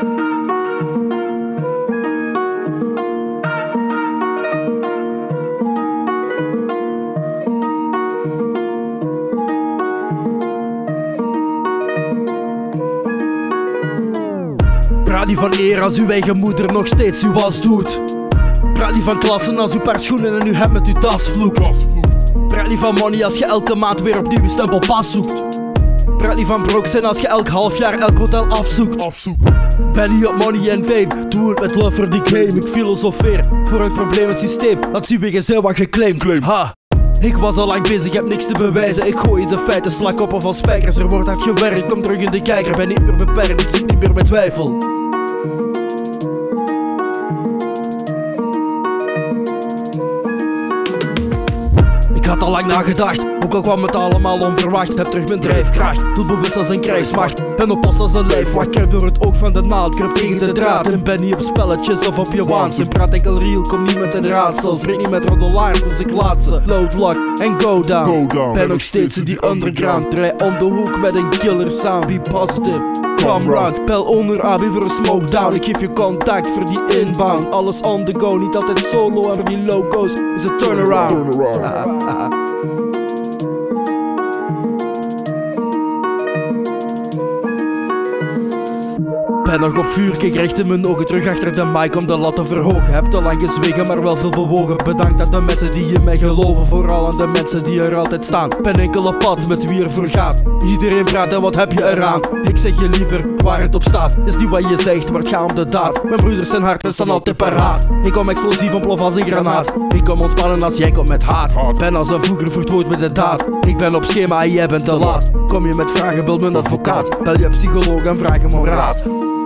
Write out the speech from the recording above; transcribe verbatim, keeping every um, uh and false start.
Praat niet van eer als uw eigen moeder nog steeds uw was doet. Praat niet van klassen als uw paar schoenen en u hebt met uw tas vloekt. Praat niet van money als je elke maand weer opnieuw je stempel pas zoekt. Praat niet van broke zijn als je elk half jaar elk hotel afzoekt. Ben niet op money en fame, doe het met love voor die game. Ik filosofeer voor het probleem het systeem, laat zien wie je zijn wat geclaimd. Ha! Ik was al lang bezig, heb niks te bewijzen. Ik gooi de feiten, sla koppen van spijkers. Er wordt hard gewerkt, kom terug in de kijker. Ben niet meer beperkt, ik zit niet meer met twijfel. Ik had al lang nagedacht, ook al kwam het allemaal onverwacht. Heb terug mijn drijfkracht, doe bewust als een krijgsmacht. Ben op pas als een lijfwacht, kruip door het oog van de naald. Kruip tegen de draad en ben niet op spelletjes of op je waanzin. Praat enkel real, kom niet met een raadsel. Vreet niet met roddelaars, dus ik laat ze. Load, lock en go down, go down. Ben nog steeds in die underground. Draai om de hoek met een killer sound, be positive. Come round, bel onder A B voor een smoke down. Ik geef je contact voor die inbound. Alles on the go, niet altijd solo. En voor die logo's is het turnaround. turnaround. Ben nog op vuur, kijk recht in mijn ogen. Terug achter de mic om de lat te verhogen. Heb te lang gezwegen, maar wel veel bewogen. Bedankt aan de mensen die in mij geloven. Vooral aan de mensen die er altijd staan. Ben enkel op pad met wie er voor gaat. Iedereen praat en wat heb je eraan? Ik zeg je liever waar het op staat. Is niet wat je zegt, maar het gaat om de daad. Mijn broeders zijn hard en staan altijd paraat. Ik kom explosief ontplof als een granaat. Ik kom ontspannen als jij komt met haat. Ben als een vroeger vertrouwd met de daad. Ik ben op schema en jij bent te laat. Kom je met vragen, bel mijn advocaat. Bel je psycholoog en vraag hem om raad.